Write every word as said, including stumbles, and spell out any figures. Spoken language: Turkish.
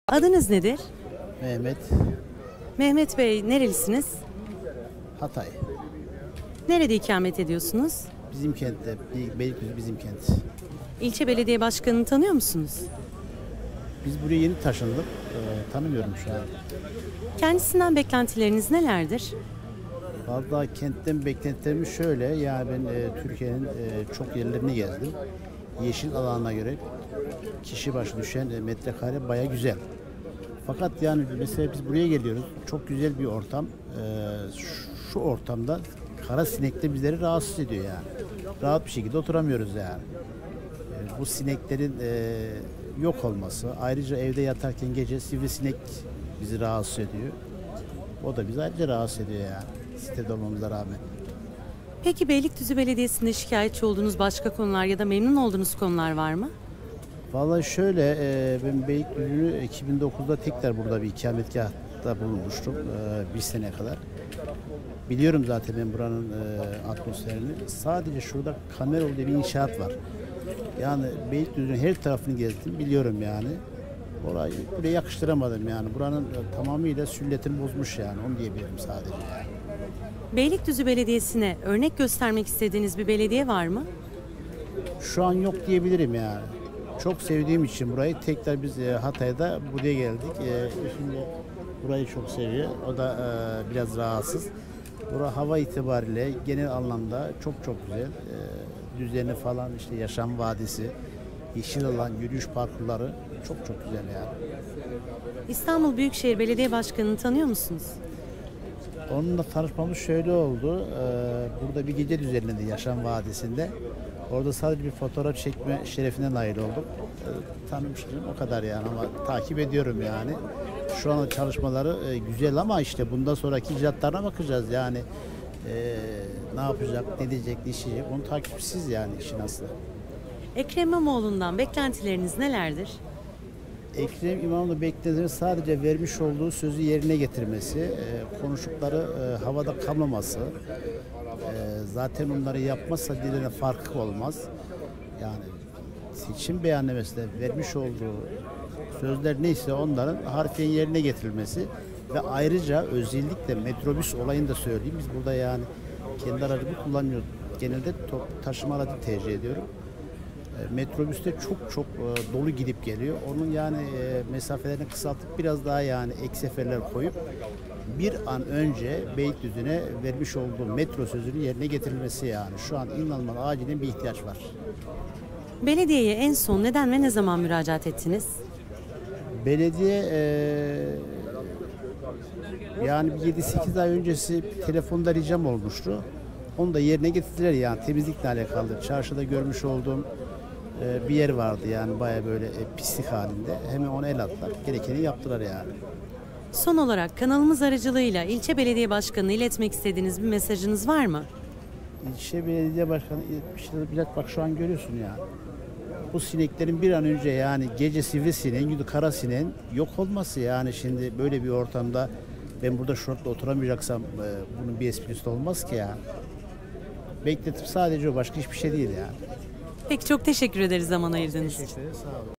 Adınız nedir? Mehmet, Mehmet Bey, nerelisiniz? Hatay. Nerede ikamet ediyorsunuz? Bizim kentte, Beylikdüzü bizim kent. İlçe belediye başkanını tanıyor musunuz? Biz buraya yeni taşındık. Ee, tanımıyorum şu an. Kendisinden beklentileriniz nelerdir? Vallahi kentten beklentilerim şöyle. Yani ben e, Türkiye'nin e, çok yerlerini gezdim. Yeşil alanına göre kişi başı düşen e, metrekare baya güzel. Fakat yani mesela biz buraya geliyoruz. Çok güzel bir ortam. Ee, şu, şu ortamda kara sinek de bizleri rahatsız ediyor yani. Rahat bir şekilde oturamıyoruz yani. Ee, bu sineklerin e, yok olması, ayrıca evde yatarken gece sivrisinek bizi rahatsız ediyor. O da bizi ayrıca rahatsız ediyor yani. Sitede olmamıza rağmen. Peki Beylikdüzü Belediyesi'nde şikayetçi olduğunuz başka konular ya da memnun olduğunuz konular var mı? Vallahi şöyle, e, ben Beylikdüzü'nü iki bin dokuzda tekrar burada bir ikametgahta bulunmuştum e, bir sene kadar. Biliyorum zaten ben buranın e, atmosferini. Sadece şurada Kamerol diye bir inşaat var. Yani Beylikdüzü'nün her tarafını gezdim, biliyorum yani. Orayı buraya yakıştıramadım yani. Buranın e, tamamıyla sülletini bozmuş yani, onu diyebilirim sadece yani. Beylikdüzü Belediyesi'ne örnek göstermek istediğiniz bir belediye var mı? Şu an yok diyebilirim yani. Çok sevdiğim için burayı tekrar biz e, Hatay'da buraya geldik. E, eşim de burayı çok seviyor. O da e, biraz rahatsız. Bura hava itibariyle genel anlamda çok çok güzel. E, düzeni falan, işte yaşam vadisi, yeşil alan, yürüyüş parkurları çok çok güzel yani. İstanbul Büyükşehir Belediye Başkanı'nı tanıyor musunuz? Onunla tanışmamız şöyle oldu. Ee, burada bir gece düzenlendi Yaşam Vadisi'nde. Orada sadece bir fotoğraf çekme şerefine nail olduk. Ee, tanımıştım o kadar yani, ama takip ediyorum yani. Şu an çalışmaları e, güzel, ama işte bundan sonraki icraatlarına bakacağız yani. E, ne yapacak, ne diyecek, ne işleyecek, onu takipsiz yani işin aslı. Ekrem İmamoğlu'ndan beklentileriniz nelerdir? Ekrem İmamoğlu beklediğimiz sadece vermiş olduğu sözü yerine getirmesi, e, konuştukları e, havada kalmaması, e, zaten onları yapmazsa diline farkı olmaz. Yani seçim beyannamesinde vermiş olduğu sözler neyse onların harfiyen yerine getirilmesi ve ayrıca özellikle metrobüs olayını da söyleyeyim. Biz burada yani kendi aracımı kullanmıyoruz. Genelde top, taşıma aracı tercih ediyorum. Metrobüste çok çok e, dolu gidip geliyor. Onun yani e, mesafelerini kısaltıp biraz daha yani ek seferler koyup bir an önce Beylikdüzü'ne vermiş olduğu metro sözünün yerine getirilmesi yani. Şu an inanılmaz acilen bir ihtiyaç var. Belediyeye en son neden ve ne zaman müracaat ettiniz? Belediye e, yani yedi sekiz ay öncesi telefonda ricam olmuştu. Onu da yerine getirdiler yani, temizlikle alakalı. Çarşıda görmüş olduğum bir yer vardı yani, baya böyle pislik halinde. Hemen ona el attılar. Gerekeni yaptılar yani. Son olarak kanalımız aracılığıyla ilçe belediye başkanına iletmek istediğiniz bir mesajınız var mı? İlçe belediye başkanı iletmişler. Bilal, bak şu an görüyorsun ya. Bu sineklerin bir an önce yani gece sivrisineğin, kara sineğin yok olması yani. Şimdi böyle bir ortamda ben burada şortla oturamayacaksam bunun bir esprisi olmaz ki ya. Bekletip sadece o, başka hiçbir şey değil yani. Peki, çok teşekkür ederiz zaman ayırdığınız için. Teşekkür ederim, sağ olun.